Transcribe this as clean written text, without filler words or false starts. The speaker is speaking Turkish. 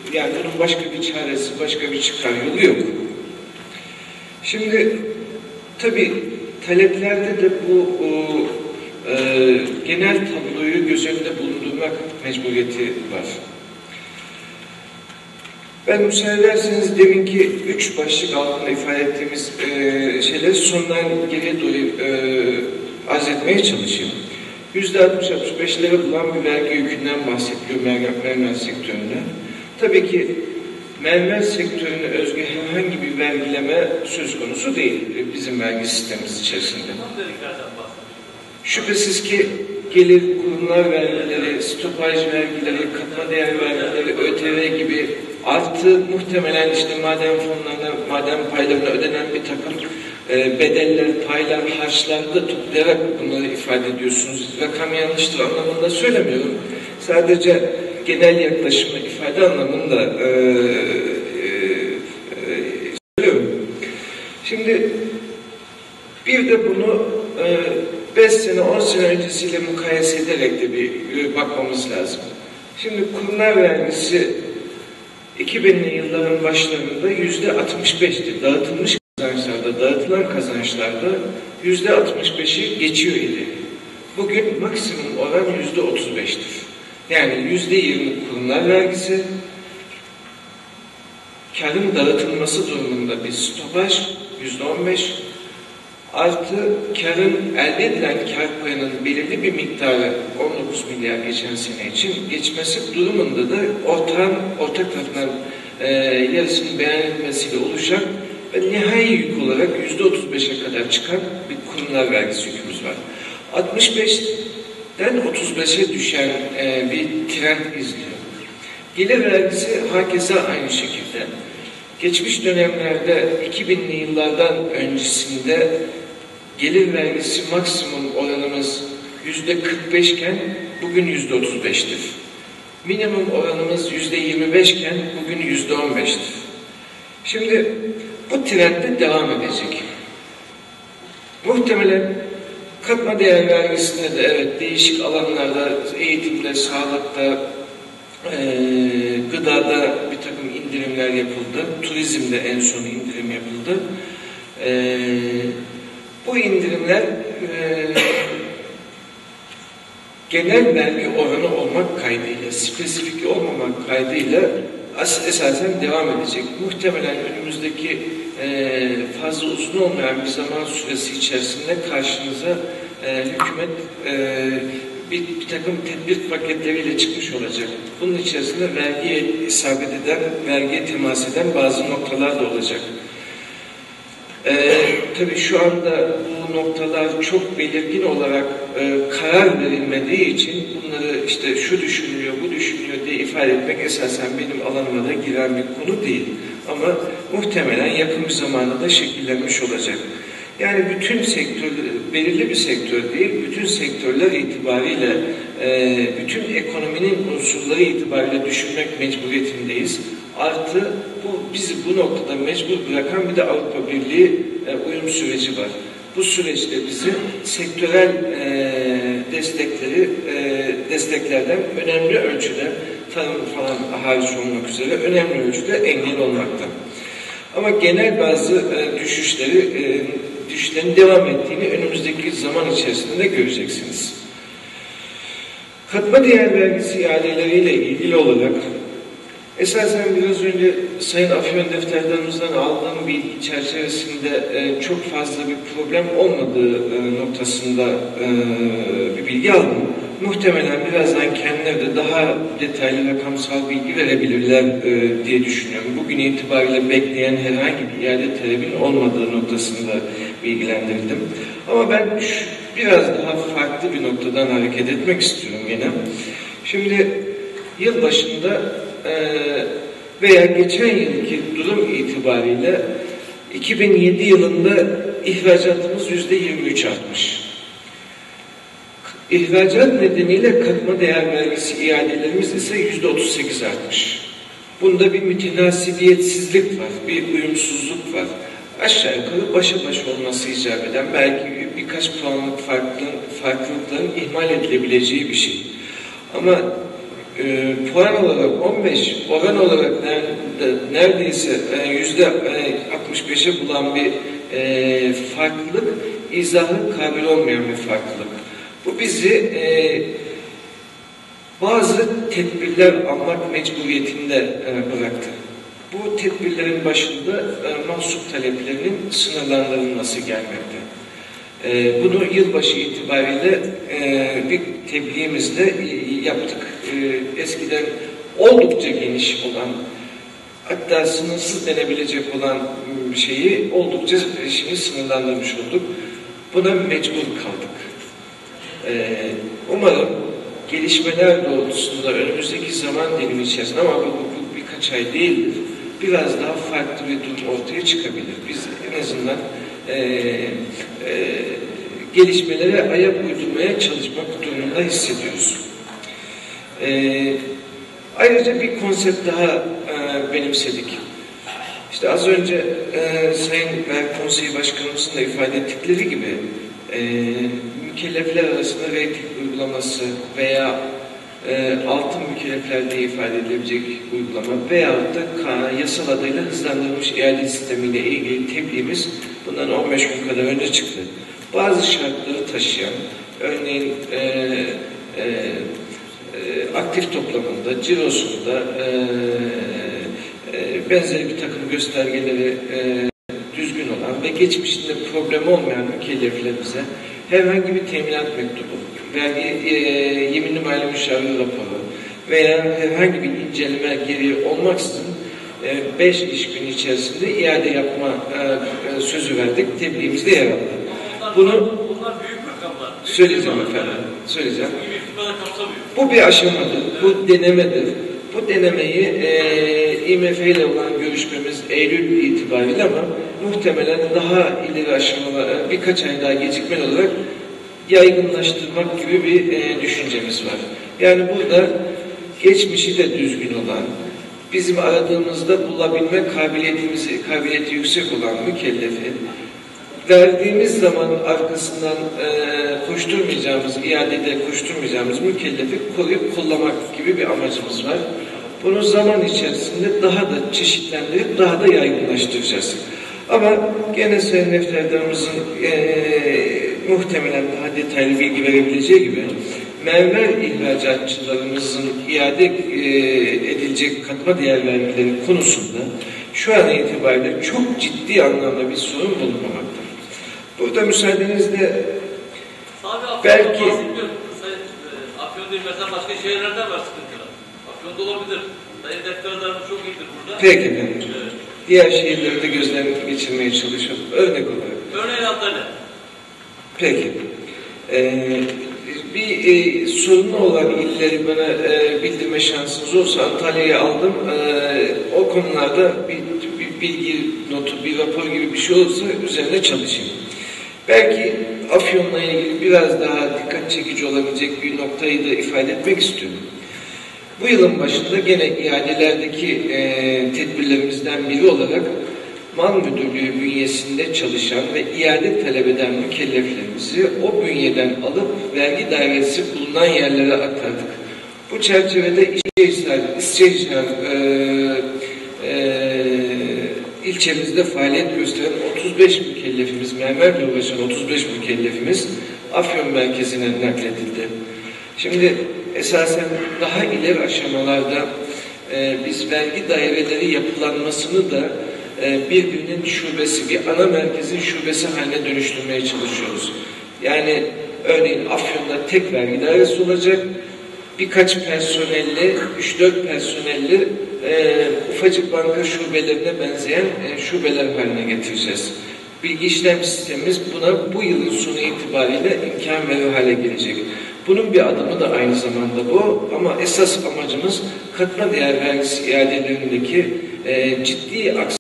Yani bunun başka bir çaresi, başka bir çıkar yolu yok. Şimdi tabii taleplerde de bu genel tabloyu göz önünde bulundurmak mecburiyeti var. Ben müsaade ederseniz deminki 3 başlık altında ifade ettiğimiz şeyleri sondan geriye doğru arz etmeye çalışayım. %60-65'lere bulan bir vergi yükünden bahsediyor mermer sektöründe. Tabii ki mermer sektörüne özgü herhangi bir vergileme söz konusu değil bizim vergi sistemimiz içerisinde. Şüphesiz ki gelir, kurumlar vergileri, stopaj vergileri, katma değer vergileri, ÖTV gibi artı muhtemelen işte maden fonlarına, maden paylarına ödenen bir takım bedeller, paylar, harçlar da toplayarak bunları ifade ediyorsunuz. Rakam yanlıştır anlamında söylemiyorum. Sadece genel yaklaşımı ifade anlamında söylüyorum. Şimdi bir de bunu 5 sene, 10 sene öncesiyle mukayese ederek de bir bakmamız lazım. Şimdi kurumlar vergisi 2000'li yılların başlarında %65'ti. Dağıtılmış kazançlarda, dağıtılan kazançlarda %65'i geçiyor idi. Bugün maksimum oran %35'tir. Yani %20 kurumlar vergisi, karın dağıtılması durumunda bir stopaj %15, artı karın elde edilen kar payının belirli bir miktarı 19 milyar geçen sene için geçmesi durumunda da ortak tarafından yarısının beğenilmesiyle oluşan ve nihai yük olarak %35'e kadar çıkan bir kurumlar vergisi yükümüz var. 65'ten 35'e düşen bir trend izliyor. Gelir vergisi hakeza aynı şekilde. Geçmiş dönemlerde 2000'li yıllardan öncesinde gelir vergisi maksimum oranımız %45 iken bugün %35'tir. Minimum oranımız %25 iken bugün %15'tir. Şimdi bu trend de devam edecek. Muhtemelen katma değer vergisinde de evet değişik alanlarda, eğitimde, sağlıkta, gıdada bir takım indirimler yapıldı. Turizmde en son indirim yapıldı. Bu indirimler genel vergi oranı olmak kaydıyla, spesifik olmamak kaydıyla esasen devam edecek. Muhtemelen önümüzdeki fazla uzun olmayan bir zaman süresi içerisinde karşınıza hükümet bir takım tedbir paketleriyle çıkmış olacak. Bunun içerisinde vergiye isabet eden, vergiye temas eden bazı noktalar da olacak. Tabii şu anda bu noktalar çok belirgin olarak karar verilmediği için bunları işte şu düşünülüyor, bu düşünülüyor diye ifade etmek esasen benim alanıma da giren bir konu değil. Ama muhtemelen yakın bir zamanda da şekillenmiş olacak. Yani bütün sektör, belirli bir sektör değil, bütün sektörler itibariyle, bütün ekonominin unsurları itibariyle düşünmek mecburiyetindeyiz. Artı bizi bu noktada mecbur bırakan bir de Avrupa Birliği uyum süreci var. Bu süreçte bizi sektörel desteklerden önemli ölçüde, tarım falan hariç olmak üzere önemli ölçüde engel olmakta. Ama genel bazı düşüşlerin devam ettiğini önümüzdeki zaman içerisinde de göreceksiniz. Katma değer vergisi iadeleriyle ilgili olarak esasen biraz önce Sayın Afyon defterlerimizden aldığım bilgi çerçevesinde çok fazla bir problem olmadığı noktasında bir bilgi aldım. Muhtemelen birazdan kendileri de daha detaylı rakamsal bilgi verebilirler diye düşünüyorum. Bugün itibariyle bekleyen herhangi bir iade talebin olmadığı noktasında bilgilendirildim. Ama ben biraz daha farklı bir noktadan hareket etmek istiyorum yine. Şimdi yıl başında veya geçen yılki durum itibariyle 2007 yılında ihracatımız %23 artmış. İhracat nedeniyle katma değer vergisi iadelerimiz ise %38 artmış. Bunda bir mütenasibiyetsizlik var, bir uyumsuzluk var. Aşağı yukarı başa baş olması icap eden belki birkaç puanlık farklılıkların ihmal edilebileceği bir şey. Ama puan olarak 15, oran olarak neredeyse %65'e bulan bir farklılık, izahı kabil olmayan bir farklılık. Bu bizi bazı tedbirler almak mecburiyetinde bıraktı. Bu tedbirlerin başında mahsup taleplerinin sınırlandırılması gelmekte. Bunu yılbaşı itibariyle bir tebliğimizle yaptık. Eskiden oldukça geniş olan, hatta sınırsız denebilecek olan şeyi oldukça şimdi sınırlandırmış olduk. Buna mecbur kaldık. Umarım gelişmeler doğrultusunda önümüzdeki zaman dilimi içerisinde, ama bu birkaç ay değildir, biraz daha farklı bir durum ortaya çıkabilir. Biz en azından gelişmelere ayak uydurmaya çalışmak durumunda hissediyoruz. Ayrıca bir konsept daha benimsedik. İşte az önce Sayın Vergi Konseyi Başkanımızın da ifade ettikleri gibi mükellefler arasında reyting uygulaması veya altın mükellefler diye ifade edilebilecek uygulama veyahut da yasal adıyla hızlandırılmış iade sistemiyle ilgili tebliğimiz bundan 15 gün kadar önce çıktı. Bazı şartları taşıyan, örneğin aktif toplamında, cirosunda benzeri bir takım göstergeleri düzgün olan ve geçmişinde problem olmayan mükelleflerimize herhangi bir teminat mektubu, vergi yeminli mali müşavir raporu veya herhangi bir inceleme gereği olmaksızın 5 iş günü içerisinde iade yapma sözü verdik. Tebliğimizde yer aldı. Bunlar büyük rakamlar. Söyleyeceğim efendim. Söyleyeceğim. Bu bir aşamadır. Bu denemedir. Bu denemeyi IMF ile olan görüşmemiz Eylül itibariyle, ama muhtemelen daha ileri aşamalar, birkaç ay daha gecikmeli olarak yaygınlaştırmak gibi bir düşüncemiz var. Yani burada geçmişi de düzgün olan, bizim aradığımızda bulabilme kabiliyeti yüksek olan mükellefi, verdiğimiz zaman arkasından koşturmayacağımız, iadede koşturmayacağımız mükellefi koruyup kollamak gibi bir amacımız var. Bunu zaman içerisinde daha da çeşitlendirip daha da yaygınlaştıracağız. Ama gene Sayın Defterdarımızın muhtemelen daha detaylı bilgi verebileceği gibi mermer ihracatçılarımızın iade edilecek katma değer vergileri konusunda şu an itibariyle çok ciddi anlamda bir sorun bulunmamaktadır. Burada müsaadenizle belki Afyon değil, mesela başka şehirlerde var sıkıntılar. Afyon'da olabilir. Sayın Defterdarımız çok iyidir burada. Peki efendim. Evet. Diğer şehirleri de gözden geçirmeye çalışıyorum. Örnek olarak. Örneğin Antalya. Peki. Bir sorunlu olan illeri bana bildirme şansınız olsa Antalya'yı aldım. O konularda bir bilgi notu, bir rapor gibi bir şey olursa üzerine çalışayım. Belki Afyon'la ilgili biraz daha dikkat çekici olabilecek bir noktayı da ifade etmek istiyorum. Bu yılın başında gene iadelerdeki tedbirlerimizden biri olarak Mal Müdürlüğü bünyesinde çalışan ve iade talep eden mükelleflerimizi o bünyeden alıp vergi dairesi bulunan yerlere aktardık. Bu çerçevede İscehisar ilçemizde faaliyet gösteren 35 mükellefimiz, mermerle uğraşan 35 mükellefimiz Afyon merkezine nakledildi. Şimdi esasen daha ileri aşamalarda biz vergi daireleri yapılanmasını da birbirinin şubesi, bir ana merkezin şubesi haline dönüştürmeye çalışıyoruz. Yani örneğin Afyon'da tek vergi dairesi olacak, birkaç personelli, 3-4 personelli ufacık banka şubelerine benzeyen şubeler haline getireceğiz. Bilgi işlem sistemimiz buna bu yılın sonu itibariyle imkan verir hale gelecek. Bunun bir adımı da aynı zamanda bu, ama esas amacımız katma değer vergisi iadelerindeki ciddi